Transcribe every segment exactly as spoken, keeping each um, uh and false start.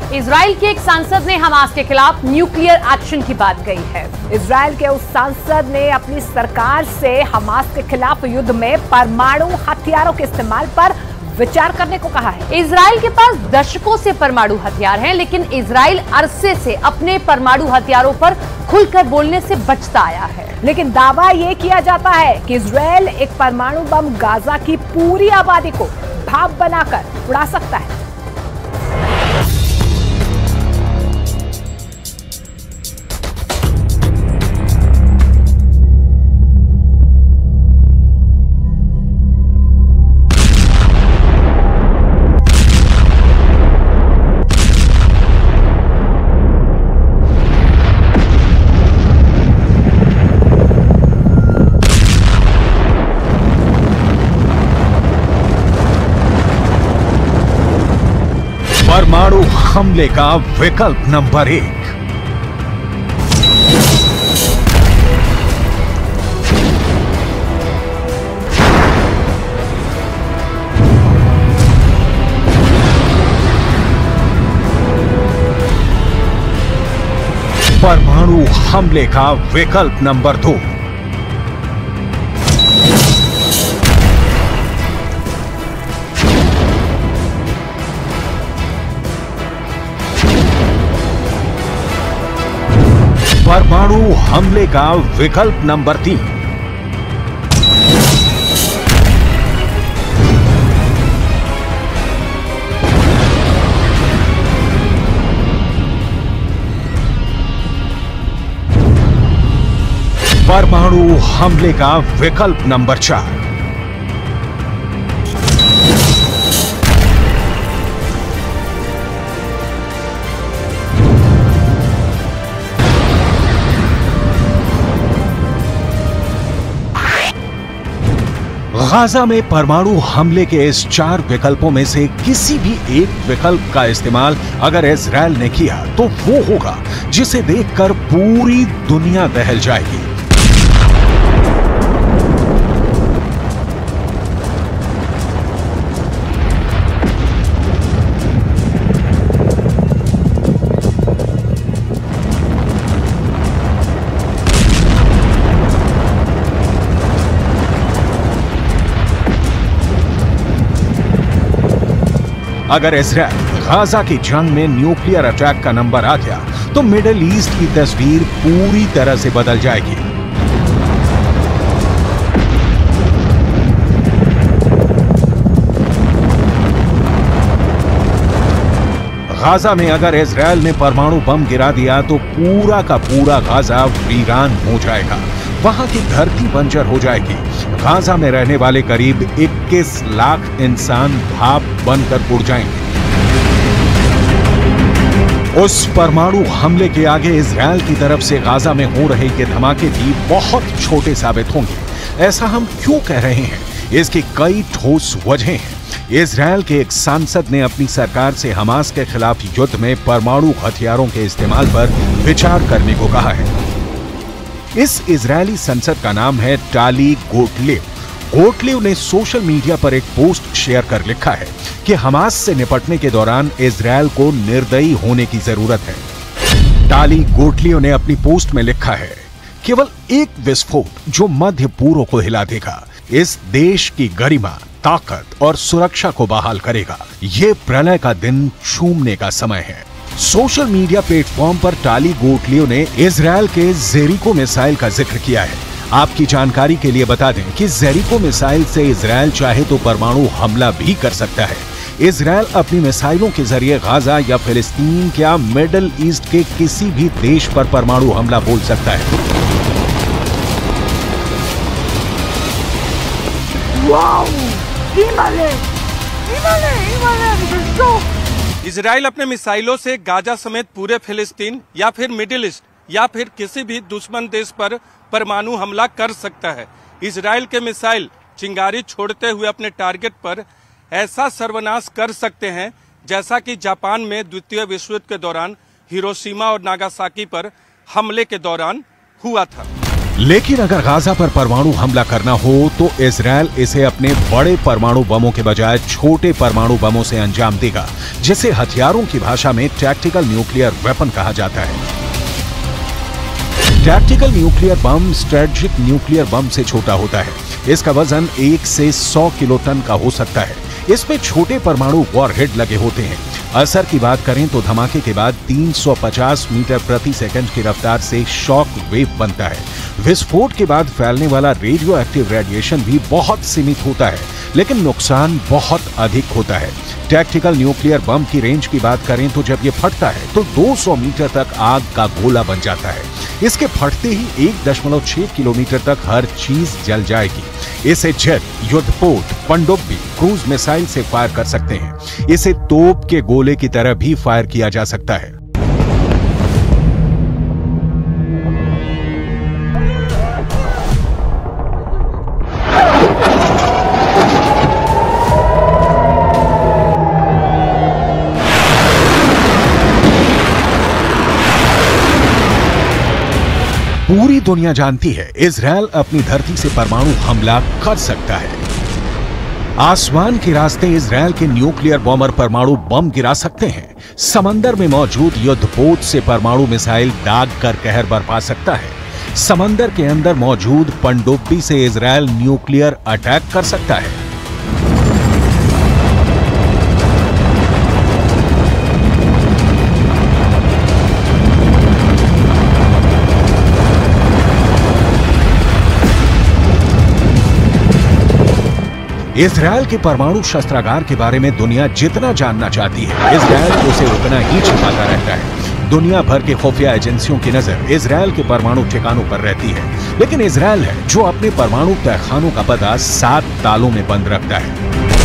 Israel के एक सांसद ने हमास के खिलाफ न्यूक्लियर एक्शन की बात कही है। इजराइल के उस सांसद ने अपनी सरकार से हमास के खिलाफ युद्ध में परमाणु हथियारों के इस्तेमाल पर विचार करने को कहा है। इजराइल के पास दशकों से परमाणु हथियार हैं, लेकिन इजराइल अरसे से अपने परमाणु हथियारों पर खुलकर बोलने से बचता आया है। लेकिन दावा यह किया जाता है कि इजराइल एक परमाणु बम गाजा की पूरी आबादी को भाप बनाकर उड़ा सकता है। परमाणु हमले का विकल्प नंबर एक। परमाणु हमले का विकल्प नंबर दो। परमाणु हमले का विकल्प नंबर तीन। परमाणु हमले का विकल्प नंबर चार। गाजा में परमाणु हमले के इस चार विकल्पों में से किसी भी एक विकल्प का इस्तेमाल अगर इजराइल ने किया तो वो होगा जिसे देखकर पूरी दुनिया दहल जाएगी। अगर इजराइल गाजा की जंग में न्यूक्लियर अटैक का नंबर आ गया तो मिडिल ईस्ट की तस्वीर पूरी तरह से बदल जाएगी। गाजा में अगर इजराइल ने परमाणु बम गिरा दिया तो पूरा का पूरा गाजा वीरान हो जाएगा। वहां की धरती बंजर हो जाएगी। गाजा में रहने वाले करीब इक्कीस लाख इंसान भाप बनकर उड़ जाएंगे। उस परमाणु हमले के आगे इजराइल की तरफ से गाजा में हो रहे ये धमाके भी बहुत छोटे साबित होंगे। ऐसा हम क्यों कह रहे हैं? इसकी कई ठोस वजहें हैं। इजराइल के एक सांसद ने अपनी सरकार से हमास के खिलाफ युद्ध में परमाणु हथियारों के इस्तेमाल पर विचार करने को कहा है। इस इजरायली संसद का नाम है टाली गोटलेव। गोटलेव ने सोशल मीडिया पर एक पोस्ट शेयर कर लिखा है कि हमास से निपटने के दौरान इजराइल को निर्दयी होने की जरूरत है। टाली गोटलेव ने अपनी पोस्ट में लिखा है, केवल एक विस्फोट जो मध्य पूर्व को हिला देगा, इस देश की गरिमा, ताकत और सुरक्षा को बहाल करेगा। ये प्रलय का दिन छूमने का समय है। सोशल मीडिया प्लेटफॉर्म पर टाली गोटलेव ने इजराइल के जेरिको मिसाइल का जिक्र किया है। आपकी जानकारी के लिए बता दें कि जेरिको मिसाइल से इजराइल चाहे तो परमाणु हमला भी कर सकता है। इजराइल अपनी मिसाइलों के जरिए गाजा या फिलिस्तीन या मिडिल ईस्ट के किसी भी देश पर परमाणु हमला बोल सकता है। वाओ! हिमालय! हिमालय! हिमालय! इजराइल अपने मिसाइलों से गाजा समेत पूरे फिलिस्तीन या फिर मिडिल ईस्ट या फिर किसी भी दुश्मन देश पर परमाणु हमला कर सकता है। इजराइल के मिसाइल चिंगारी छोड़ते हुए अपने टारगेट पर ऐसा सर्वनाश कर सकते हैं जैसा कि जापान में द्वितीय विश्व युद्ध के दौरान हिरोशिमा और नागासाकी पर हमले के दौरान हुआ था। लेकिन अगर गाजा पर परमाणु हमला करना हो तो इजरायल इसे अपने बड़े परमाणु बमों के बजाय छोटे परमाणु बमों से अंजाम देगा, जिसे हथियारों की भाषा में टैक्टिकल न्यूक्लियर वेपन कहा जाता है। Tactical nuclear bomb strategic nuclear bomb से छोटा होता है। इसका वजन एक से सौ किलो टन का हो सकता है। इसमें छोटे परमाणु वॉरहेड लगे होते हैं। असर की बात करें तो धमाके के बाद तीन सौ पचास मीटर प्रति सेकंड की रफ्तार से शॉक वेव बनता है। विस्फोट के बाद फैलने वाला रेडियो एक्टिव रेडिएशन भी बहुत सीमित होता है, लेकिन नुकसान बहुत अधिक होता है। टैक्टिकल न्यूक्लियर बम की रेंज की बात करें तो जब ये फटता है तो दो सौ मीटर तक आग का गोला बन जाता है। इसके फटते ही एक दशमलव छह किलोमीटर तक हर चीज जल जाएगी। इसे जेट, युद्धपोत, पनडुब्बी, क्रूज मिसाइल से फायर कर सकते हैं। इसे तोप के गोले की तरह भी फायर किया जा सकता है। पूरी दुनिया जानती है इजरायल अपनी धरती से परमाणु हमला कर सकता है। आसमान के रास्ते इजरायल के न्यूक्लियर बॉम्बर परमाणु बम गिरा सकते हैं। समंदर में मौजूद युद्धपोत से परमाणु मिसाइल दाग कर कहर बरपा सकता है। समंदर के अंदर मौजूद पनडुब्बी से इजरायल न्यूक्लियर अटैक कर सकता है। इजरायल के परमाणु शस्त्रागार के बारे में दुनिया जितना जानना चाहती है, इजरायल उसे उतना ही छिपाता रहता है। दुनिया भर के खुफिया एजेंसियों की नजर इजरायल के परमाणु ठिकानों पर रहती है, लेकिन इजरायल है जो अपने परमाणु तहखानों का पता सात तालों में बंद रखता है।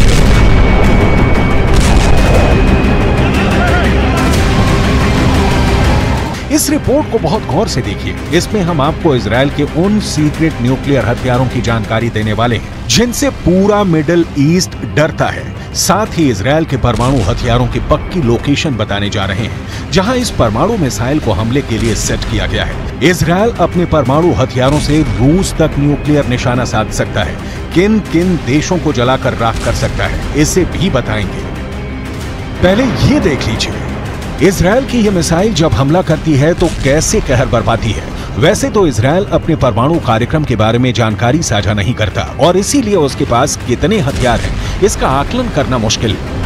इस रिपोर्ट को बहुत गौर से देखिए। इसमें हम आपको इजरायल के उन सीक्रेट न्यूक्लियर हथियारों की जानकारी देने वाले हैं जिनसे पूरा मिडिल ईस्ट डरता है। साथ ही इजरायल के परमाणु हथियारों की पक्की लोकेशन बताने जा रहे हैं जहां इस परमाणु मिसाइल को हमले के लिए सेट किया गया है। इजरायल अपने परमाणु हथियारों से रूस तक न्यूक्लियर निशाना साध सकता है। किन किन देशों को जलाकर राख कर सकता है, इसे भी बताएंगे। पहले ये देख लीजिए, इजरायल की यह मिसाइल जब हमला करती है तो कैसे कहर बरपाती है। वैसे तो इजरायल अपने परमाणु कार्यक्रम के बारे में जानकारी साझा नहीं करता और इसीलिए उसके पास कितने हथियार हैं, इसका आकलन करना मुश्किल है।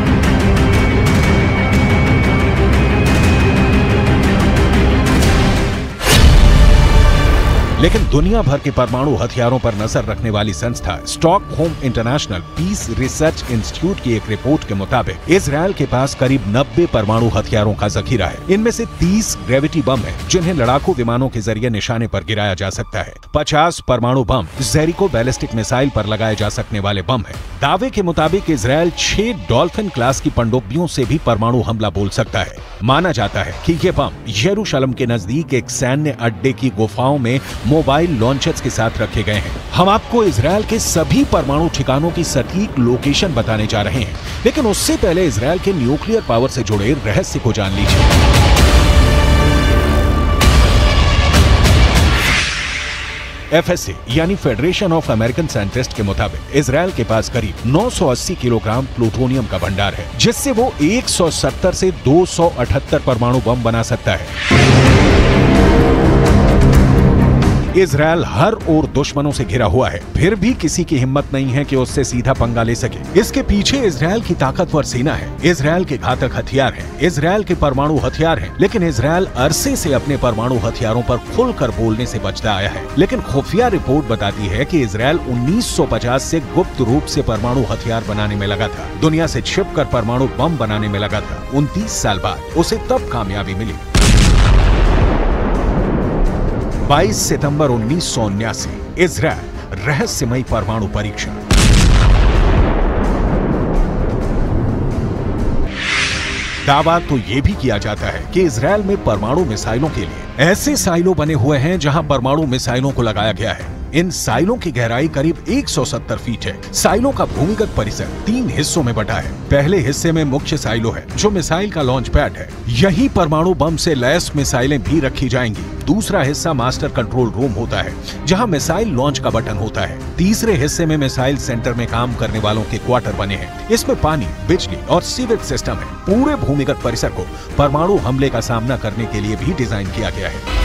लेकिन दुनिया भर के परमाणु हथियारों पर नजर रखने वाली संस्था Stockholm international peace research institute की एक रिपोर्ट के मुताबिक इजरायल के पास करीब नब्बे परमाणु हथियारों का जखीरा है। इनमें से तीस ग्रेविटी बम है जिन्हें लड़ाकू विमानों के जरिए निशाने पर गिराया जा सकता है। पचास परमाणु बम जेरिको बैलिस्टिक मिसाइल पर लगाए जा सकने वाले बम है। दावे के मुताबिक इजरायल छह डॉल्फिन क्लास की पनडुब्बियों से भी परमाणु हमला बोल सकता है। माना जाता है कि ये बम यरूशलेम के नजदीक एक सैन्य अड्डे की गुफाओं में मोबाइल लॉन्चर्स के साथ रखे गए हैं। हम आपको इजरायल के सभी परमाणु ठिकानों की सटीक लोकेशन बताने जा रहे हैं, लेकिन उससे पहले इजरायल के न्यूक्लियर पावर से जुड़े रहस्य को जान लीजिए। एफ एस ए यानी फेडरेशन ऑफ अमेरिकन साइंटिस्ट के मुताबिक इजरायल के पास करीब नौ सौ अस्सी किलोग्राम प्लूटोनियम का भंडार है, जिससे वो एक सौ सत्तर से दो सौ अठहत्तर परमाणु बम बना सकता है। इजरायल हर ओर दुश्मनों से घिरा हुआ है, फिर भी किसी की हिम्मत नहीं है कि उससे सीधा पंगा ले सके। इसके पीछे इजरायल की ताकतवर सेना है, इजरायल के घातक हथियार हैं, इजरायल के परमाणु हथियार हैं, लेकिन इजरायल अरसे से अपने परमाणु हथियारों पर खुलकर बोलने से बचता आया है। लेकिन खुफिया रिपोर्ट बताती है कि इजरायल उन्नीस सौ पचास से गुप्त रूप से परमाणु हथियार बनाने में लगा था, दुनिया से छिपकर परमाणु बम बनाने में लगा था। उनतीस साल बाद उसे तब कामयाबी मिली। बाईस सितंबर उन्नीस सौ उन्यासी, इजरायल रहस्यमयी परमाणु परीक्षण। दावा तो यह भी किया जाता है कि इजरायल में परमाणु मिसाइलों के लिए ऐसे साइलो बने हुए हैं जहां परमाणु मिसाइलों को लगाया गया है। इन साइलों की गहराई करीब एक सौ सत्तर फीट है। साइलों का भूमिगत परिसर तीन हिस्सों में बटा है। पहले हिस्से में मुख्य साइलो है, जो मिसाइल का लॉन्च पैड है। यही परमाणु बम से लैस मिसाइलें भी रखी जाएंगी। दूसरा हिस्सा मास्टर कंट्रोल रूम होता है, जहां मिसाइल लॉन्च का बटन होता है। तीसरे हिस्से में मिसाइल सेंटर में काम करने वालों के क्वार्टर बने हैं। इसमें पानी, बिजली और सीवेज सिस्टम है। पूरे भूमिगत परिसर को परमाणु हमले का सामना करने के लिए भी डिजाइन किया गया है।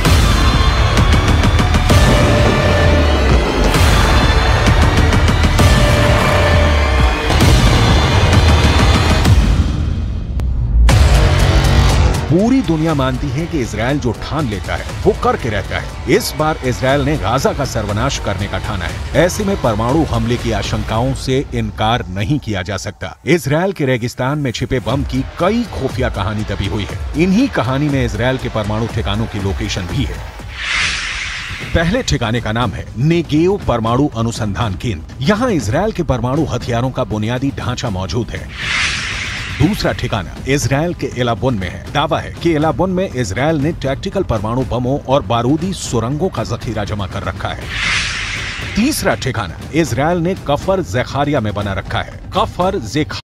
पूरी दुनिया मानती है कि इजराइल जो ठान लेता है वो करके रहता है। इस बार इजराइल ने गाजा का सर्वनाश करने का ठाना है। ऐसे में परमाणु हमले की आशंकाओं से इनकार नहीं किया जा सकता। इजराइल के रेगिस्तान में छिपे बम की कई खुफिया कहानी दबी हुई है। इन्हीं कहानी में इजराइल के परमाणु ठिकानों की लोकेशन भी है। पहले ठिकाने का नाम है नेगेव परमाणु अनुसंधान केंद्र। यहाँ इजराइल के परमाणु हथियारों का बुनियादी ढांचा मौजूद है। दूसरा ठिकाना इजराइल के एलाबोन में है। दावा है कि एलाबोन में इजराइल ने टैक्टिकल परमाणु बमों और बारूदी सुरंगों का जखीरा जमा कर रखा है। तीसरा ठिकाना इजराइल ने कफर ज़ेखारिया में बना रखा है। कफर ज़ेखारिया